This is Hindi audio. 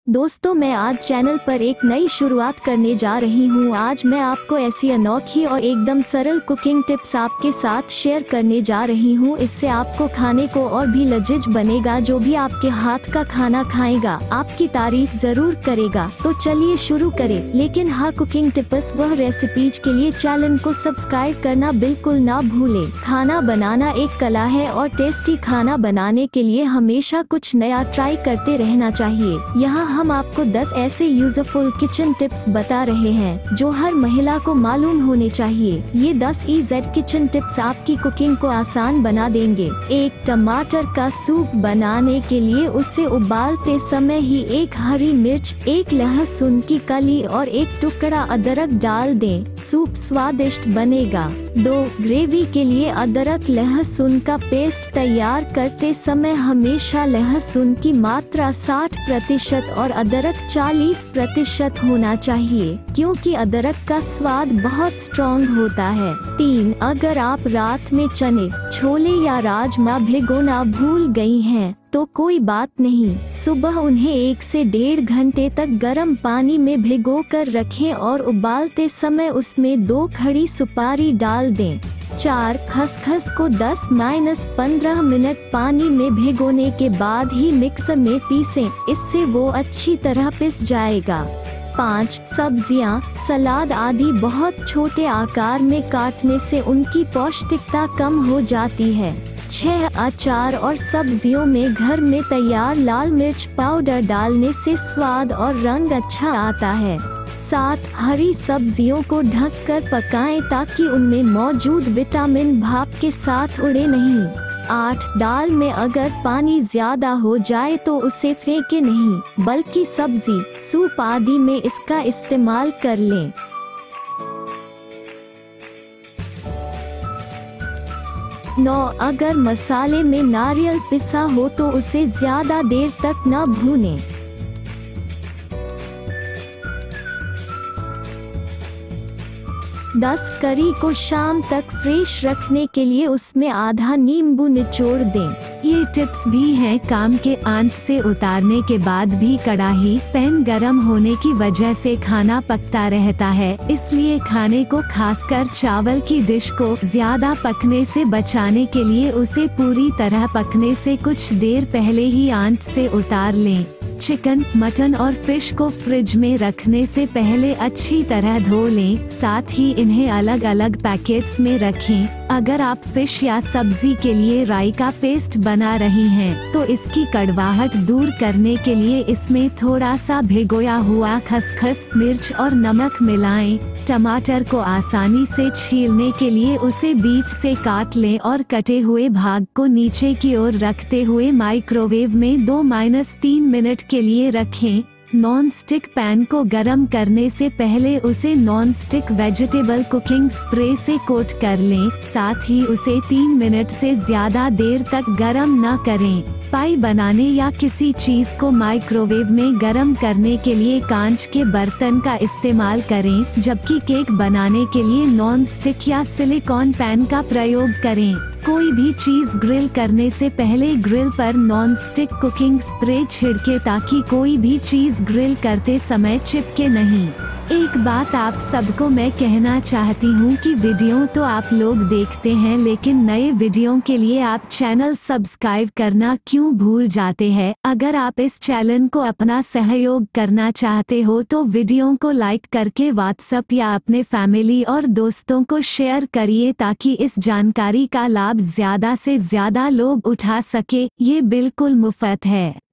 दोस्तों मैं आज चैनल पर एक नई शुरुआत करने जा रही हूँ। आज मैं आपको ऐसी अनोखी और एकदम सरल कुकिंग टिप्स आपके साथ शेयर करने जा रही हूँ। इससे आपको खाने को और भी लजीज बनेगा। जो भी आपके हाथ का खाना खाएगा आपकी तारीफ जरूर करेगा। तो चलिए शुरू करें। लेकिन हाँ, कुकिंग टिप्स वह रेसिपीज के लिए चैनल को सब्सक्राइब करना बिल्कुल ना भूले। खाना बनाना एक कला है और टेस्टी खाना बनाने के लिए हमेशा कुछ नया ट्राई करते रहना चाहिए। यहाँ हम आपको 10 ऐसे यूजफुल किचन टिप्स बता रहे हैं जो हर महिला को मालूम होने चाहिए। ये 10 EZ किचन टिप्स आपकी कुकिंग को आसान बना देंगे। एक टमाटर का सूप बनाने के लिए उसे उबालते समय ही एक हरी मिर्च, एक लहसुन की कली और एक टुकड़ा अदरक डाल दें। सूप स्वादिष्ट बनेगा। 2. ग्रेवी के लिए अदरक लहसुन का पेस्ट तैयार करते समय हमेशा लहसुन की मात्रा 60% और अदरक 40% होना चाहिए, क्योंकि अदरक का स्वाद बहुत स्ट्रॉन्ग होता है। 3. अगर आप रात में चने, छोले या राजमा भिगोना भूल गई हैं तो कोई बात नहीं। सुबह उन्हें 1 से 1.5 घंटे तक गर्म पानी में भिगो कर रखें और उबालते समय उसमें 2 खड़ी सुपारी डाल दें। 4. खसखस को 10-15 मिनट पानी में भिगोने के बाद ही मिक्सर में पीसें, इससे वो अच्छी तरह पिस जाएगा। 5. सब्जियां, सलाद आदि बहुत छोटे आकार में काटने से उनकी पौष्टिकता कम हो जाती है। 6. अचार और सब्जियों में घर में तैयार लाल मिर्च पाउडर डालने से स्वाद और रंग अच्छा आता है। 7. हरी सब्जियों को ढककर पकाएं ताकि उनमें मौजूद विटामिन भाप के साथ उड़े नहीं। 8. दाल में अगर पानी ज्यादा हो जाए तो उसे फेंके नहीं, बल्कि सब्जी, सूप आदि में इसका इस्तेमाल कर लें। 9. अगर मसाले में नारियल पिसा हो तो उसे ज्यादा देर तक न भूनें। 10. करी को शाम तक फ्रेश रखने के लिए उसमें आधा नींबू निचोड़ दें। ये टिप्स भी हैं काम के आंच से उतारने के बाद भी कढ़ाई पैन गरम होने की वजह से खाना पकता रहता है, इसलिए खाने को खासकर चावल की डिश को ज्यादा पकने से बचाने के लिए उसे पूरी तरह पकने से कुछ देर पहले ही आंच से उतार लें। चिकन, मटन और फिश को फ्रिज में रखने से पहले अच्छी तरह धो लें, साथ ही इन्हें अलग अलग पैकेट्स में रखें। अगर आप फिश या सब्जी के लिए राई का पेस्ट बना रही हैं, तो इसकी कड़वाहट दूर करने के लिए इसमें थोड़ा सा भिगोया हुआ खसखस, मिर्च और नमक मिलाएं। टमाटर को आसानी से छीलने के लिए उसे बीच से काट लें और कटे हुए भाग को नीचे की ओर रखते हुए माइक्रोवेव में 2-3 मिनट के लिए रखें। नॉन स्टिक पैन को गरम करने से पहले उसे non stick vegetable cooking spray से कोट कर लें, साथ ही उसे 3 मिनट से ज्यादा देर तक गरम न करें। पाई बनाने या किसी चीज को माइक्रोवेव में गरम करने के लिए कांच के बर्तन का इस्तेमाल करें, जबकि केक बनाने के लिए नॉन स्टिक या सिलिकॉन पैन का प्रयोग करें। कोई भी चीज ग्रिल करने से पहले ग्रिल पर नॉन स्टिक कुकिंग स्प्रे छिड़के ताकि कोई भी चीज ग्रिल करते समय चिपके नहीं। एक बात आप सबको मैं कहना चाहती हूँ कि वीडियो तो आप लोग देखते हैं, लेकिन नए वीडियो के लिए आप चैनल सब्सक्राइब करना क्यों भूल जाते हैं। अगर आप इस चैनल को अपना सहयोग करना चाहते हो तो वीडियो को लाइक करके व्हाट्सएप या अपने फैमिली और दोस्तों को शेयर करिए ताकि इस जानकारी का लाभ ज्यादा से ज्यादा लोग उठा सके। ये बिल्कुल मुफ्त है।